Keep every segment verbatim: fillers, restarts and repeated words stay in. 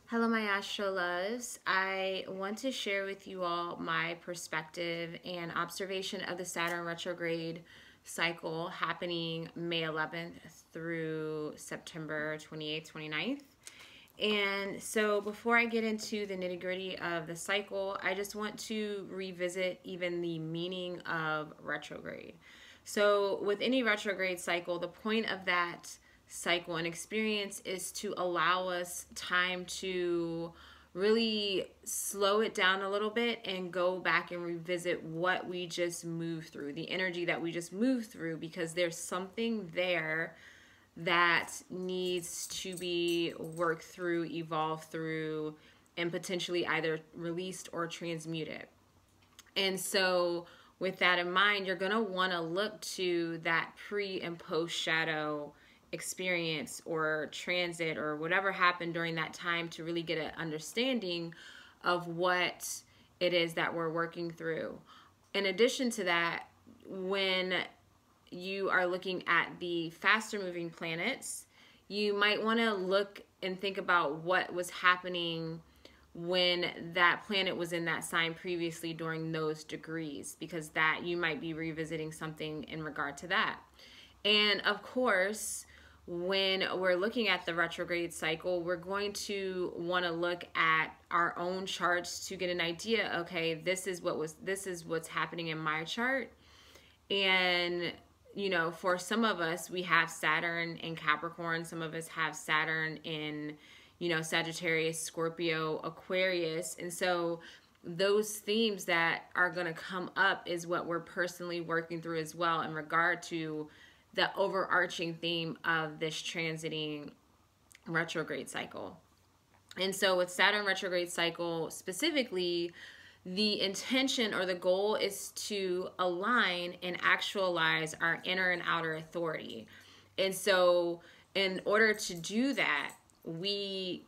Hello, my Astro Loves. I want to share with you all my perspective and observation of the Saturn retrograde cycle happening May eleventh through September twenty-eighth, twenty-ninth. And so before I get into the nitty gritty of the cycle, I just want to revisit even the meaning of retrograde. So with any retrograde cycle, the point of that cycle and experience is to allow us time to really slow it down a little bit and go back and revisit what we just moved through, the energy that we just moved through, because there's something there that needs to be worked through, evolved through, and potentially either released or transmuted. And so with that in mind, you're going to want to look to that pre and post shadow experience or transit or whatever happened during that time to really get an understanding of what it is that we're working through. In addition to that, when you are looking at the faster moving planets, you might want to look and think about what was happening when that planet was in that sign previously during those degrees, because that you might be revisiting something in regard to that. And of course, when we're looking at the retrograde cycle, we're going to want to look at our own charts to get an idea. Okay, this is what was this is what's happening in my chart. And you know, for some of us, we have Saturn in Capricorn. Some of us have Saturn in, you know, Sagittarius, Scorpio, Aquarius. And so those themes that are going to come up is what we're personally working through as well in regard to the overarching theme of this transiting retrograde cycle. And so with Saturn retrograde cycle specifically, the intention or the goal is to align and actualize our inner and outer authority. And so in order to do that, we,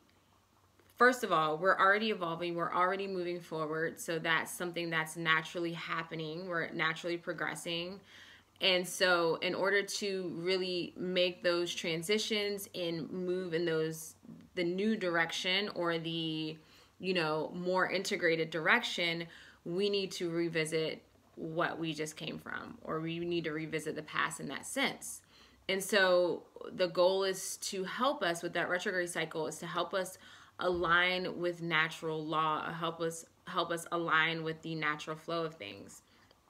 first of all, we're already evolving, we're already moving forward. So that's something that's naturally happening. We're naturally progressing. And so in order to really make those transitions and move in those, the new direction or the, you know, more integrated direction, we need to revisit what we just came from, or we need to revisit the past in that sense. And so the goal is to help us with that retrograde cycle, is to help us align with natural law, help us help us align with the natural flow of things.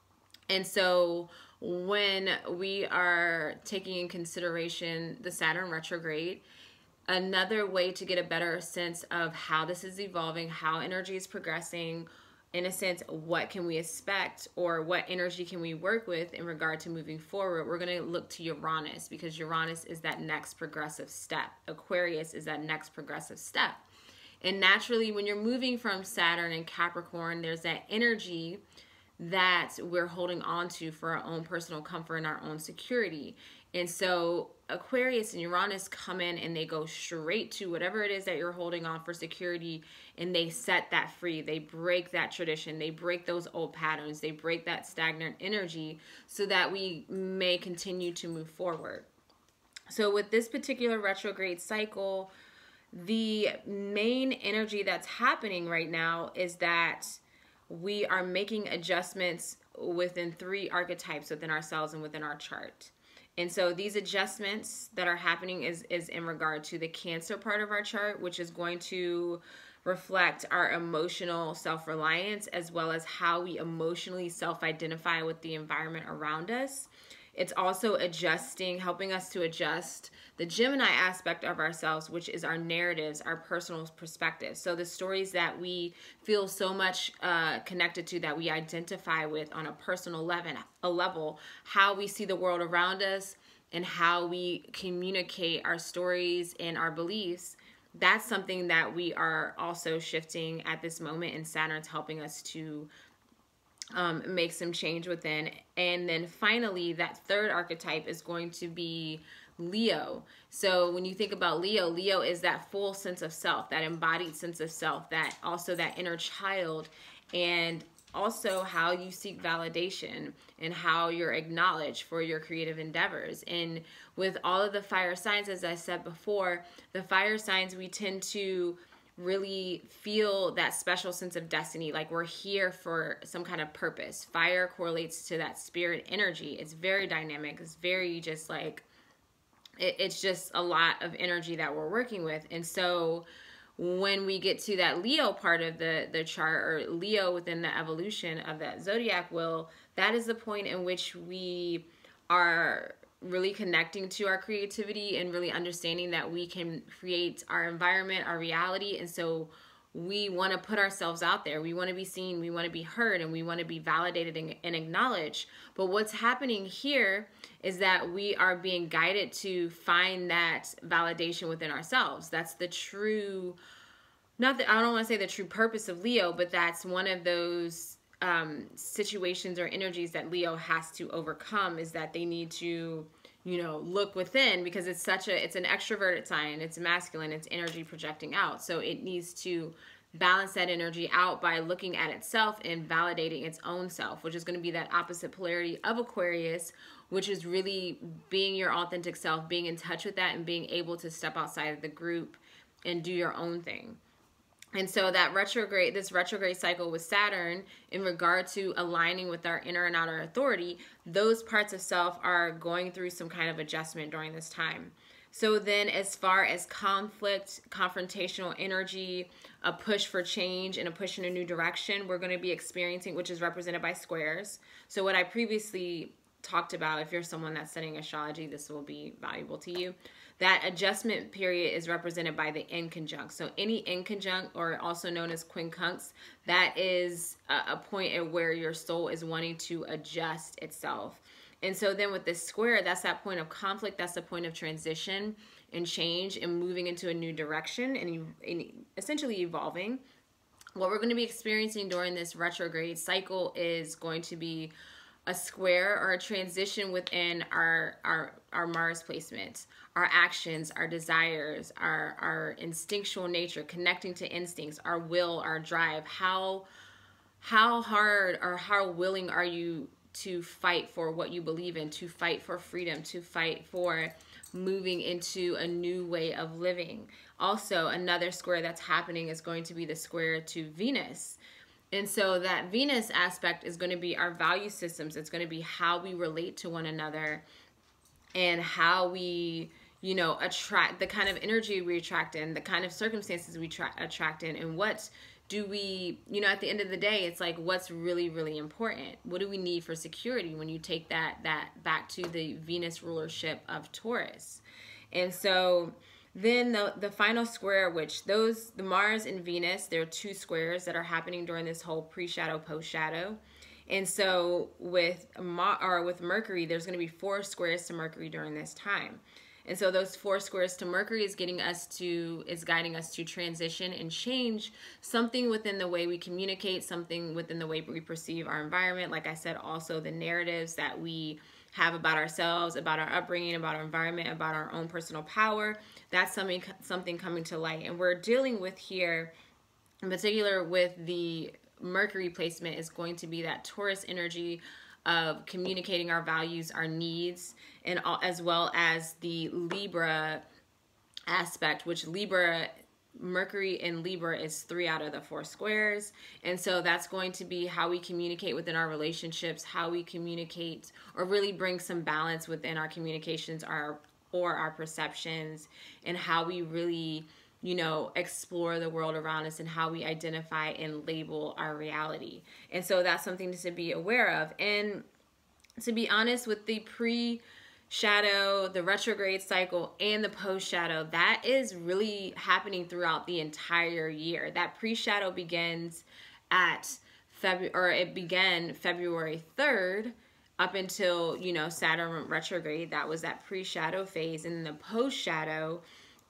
And so when we are taking in consideration the Saturn retrograde, another way to get a better sense of how this is evolving, how energy is progressing, in a sense, what can we expect or what energy can we work with in regard to moving forward, we're going to look to Uranus, because Uranus is that next progressive step. Aquarius is that next progressive step. And naturally, when you're moving from Saturn and Capricorn, there's that energy that we're holding on to for our own personal comfort and our own security. And so Aquarius and Uranus come in and they go straight to whatever it is that you're holding on for security, and they set that free. They break that tradition. They break those old patterns. They break that stagnant energy so that we may continue to move forward. So with this particular retrograde cycle, the main energy that's happening right now is that we are making adjustments within three archetypes within ourselves and within our chart. And so these adjustments that are happening is, is in regard to the Cancer part of our chart, which is going to reflect our emotional self-reliance as well as how we emotionally self-identify with the environment around us. It's also adjusting, helping us to adjust the Gemini aspect of ourselves, which is our narratives, our personal perspectives. So the stories that we feel so much uh, connected to, that we identify with on a personal level, a level, how we see the world around us and how we communicate our stories and our beliefs. That's something that we are also shifting at this moment, and Saturn's helping us to Um, make some change within. And then finally, that third archetype is going to be Leo. So when you think about Leo, Leo is that full sense of self, that embodied sense of self, that also that inner child, and also how you seek validation and how you're acknowledged for your creative endeavors. And with all of the fire signs, as I said before, the fire signs, we tend to really feel that special sense of destiny, like we're here for some kind of purpose. Fire correlates to that spirit energy. It's very dynamic. It's very just like, it, it's just a lot of energy that we're working with. And so when we get to that Leo part of the, the chart, or Leo within the evolution of that zodiac wheel, that is the point in which we are really connecting to our creativity and really understanding that we can create our environment, our reality. And so we want to put ourselves out there. We want to be seen, we want to be heard, and we want to be validated and, and acknowledged. But what's happening here is that we are being guided to find that validation within ourselves. That's the true, not that I don't want to say the true purpose of Leo, but that's one of those um, situations or energies that Leo has to overcome, is that they need to, you know, look within, because it's such a, it's an extroverted sign, it's masculine, it's energy projecting out. So it needs to balance that energy out by looking at itself and validating its own self, which is going to be that opposite polarity of Aquarius, which is really being your authentic self, being in touch with that, and being able to step outside of the group and do your own thing. And so that retrograde, this retrograde cycle with Saturn, in regard to aligning with our inner and outer authority, those parts of self are going through some kind of adjustment during this time. So then as far as conflict, confrontational energy, a push for change and a push in a new direction, we're going to be experiencing, which is represented by squares. So what I previously talked about, if you're someone that's studying astrology, this will be valuable to you. That adjustment period is represented by the inconjunct. So any inconjunct, or also known as quincunx, that is a, a point at where your soul is wanting to adjust itself. And so then with this square, that's that point of conflict, that's the point of transition and change and moving into a new direction and, and essentially evolving. What we're going to be experiencing during this retrograde cycle is going to be a square or a transition within our our our Mars placement, our actions, our desires, our our instinctual nature, connecting to instincts, our will, our drive. How how hard or how willing are you to fight for what you believe in, to fight for freedom, to fight for moving into a new way of living? Also, another square that's happening is going to be the square to Venus. And so that Venus aspect is going to be our value systems. It's going to be how we relate to one another and how we, you know, attract, the kind of energy we attract in, the kind of circumstances we tra- attract in, and what do we, you know, at the end of the day, it's like, what's really, really important? What do we need for security when you take that, that back to the Venus rulership of Taurus? And so then the, the final square, which those, the Mars and Venus, there are two squares that are happening during this whole pre-shadow, post-shadow. And so with, Ma, or with Mercury, there's going to be four squares to Mercury during this time. And so those four squares to Mercury is getting us to, is guiding us to transition and change something within the way we communicate, something within the way we perceive our environment. Like I said, also the narratives that we have about ourselves, about our upbringing, about our environment, about our own personal power. That's something something coming to light. And we're dealing with here, in particular with the Mercury placement, is going to be that Taurus energy of communicating our values, our needs, and all, as well as the Libra aspect, which Libra, Mercury in Libra is three out of the four squares. And so that's going to be how we communicate within our relationships, how we communicate, or really bring some balance within our communications, our or our perceptions, and how we really, you know, explore the world around us and how we identify and label our reality. And so that's something to be aware of. And to be honest, with the pre-shadow, the retrograde cycle, and the post-shadow, that is really happening throughout the entire year. That pre-shadow begins at February, or it began February third, up until, you know, Saturn retrograde. That was that pre-shadow phase. And the post-shadow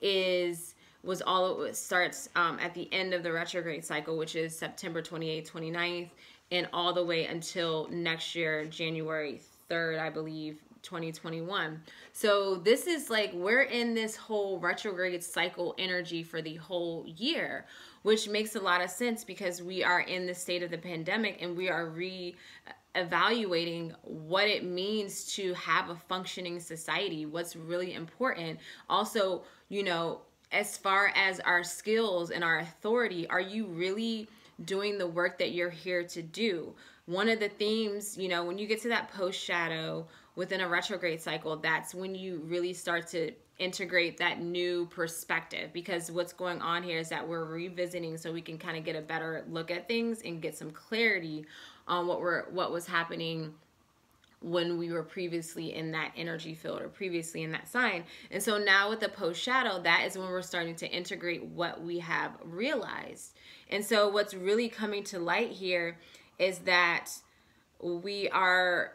is was all it starts um, at the end of the retrograde cycle, which is September twenty-eighth, twenty-ninth, and all the way until next year, January third, I believe, twenty twenty-one. So this is like, we're in this whole retrograde cycle energy for the whole year, which makes a lot of sense because we are in the state of the pandemic and we are re evaluating what it means to have a functioning society, what's really important. Also, you know, as far as our skills and our authority, are you really doing the work that you're here to do? One of the themes, you know, when you get to that post shadow within a retrograde cycle, that's when you really start to integrate that new perspective, because what's going on here is that we're revisiting so we can kind of get a better look at things and get some clarity on what we're what was happening when we were previously in that energy field or previously in that sign. And so now with the post shadow, that is when we're starting to integrate what we have realized. And so what's really coming to light here is that we are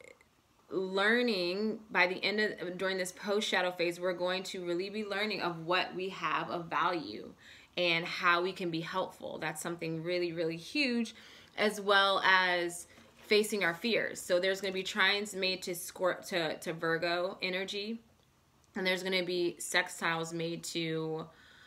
learning by the end of during this post shadow phase, we're going to really be learning of what we have of value and how we can be helpful. That's something really, really huge, as well as facing our fears. So there's going to be trines made to Scor- to to Virgo energy, and there's going to be sextiles made to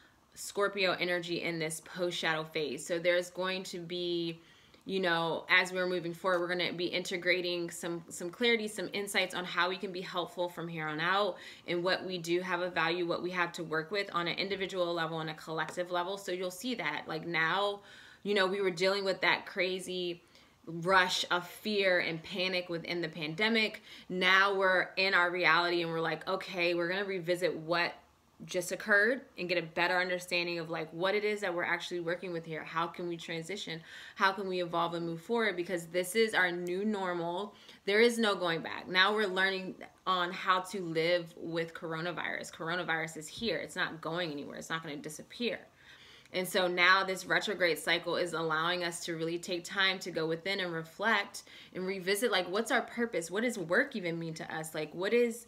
Scorpio energy in this post shadow phase. So there's going to be, you know, as we're moving forward, we're going to be integrating some some clarity, some insights on how we can be helpful from here on out, and what we do have a value, what we have to work with on an individual level and a collective level. So you'll see that, like, now, you know, we were dealing with that crazy rush of fear and panic within the pandemic. Now we're in our reality and we're like, okay, we're going to revisit what just occurred and get a better understanding of like what it is that we're actually working with here. How can we transition? How can we evolve and move forward? Because this is our new normal. There is no going back. Now we're learning on how to live with coronavirus. Coronavirus is here. It's not going anywhere. It's not going to disappear. And so now this retrograde cycle is allowing us to really take time to go within and reflect and revisit, like, what's our purpose? What does work even mean to us? Like, what is,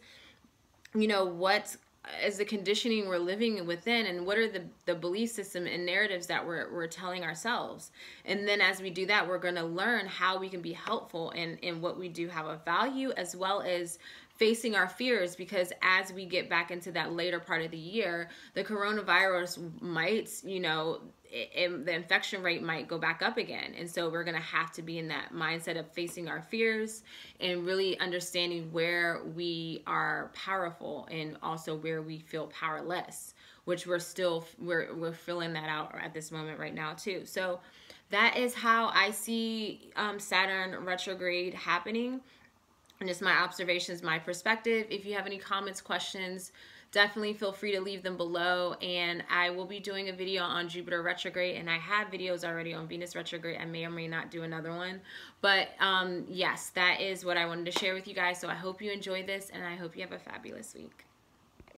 you know, what is the conditioning we're living within, and what are the, the belief system and narratives that we're, we're telling ourselves? And then as we do that, we're going to learn how we can be helpful in, in what we do have of value, as well as facing our fears, because as we get back into that later part of the year, the coronavirus might, you know, it, it, the infection rate might go back up again. And so we're going to have to be in that mindset of facing our fears and really understanding where we are powerful and also where we feel powerless, which we're still, we're, we're filling that out at this moment right now too. So that is how I see um, Saturn retrograde happening. And just my observations, my perspective. If you have any comments, questions, definitely feel free to leave them below. And I will be doing a video on Jupiter retrograde, and I have videos already on Venus retrograde. I may or may not do another one. But um, yes, that is what I wanted to share with you guys. So I hope you enjoy this, and I hope you have a fabulous week.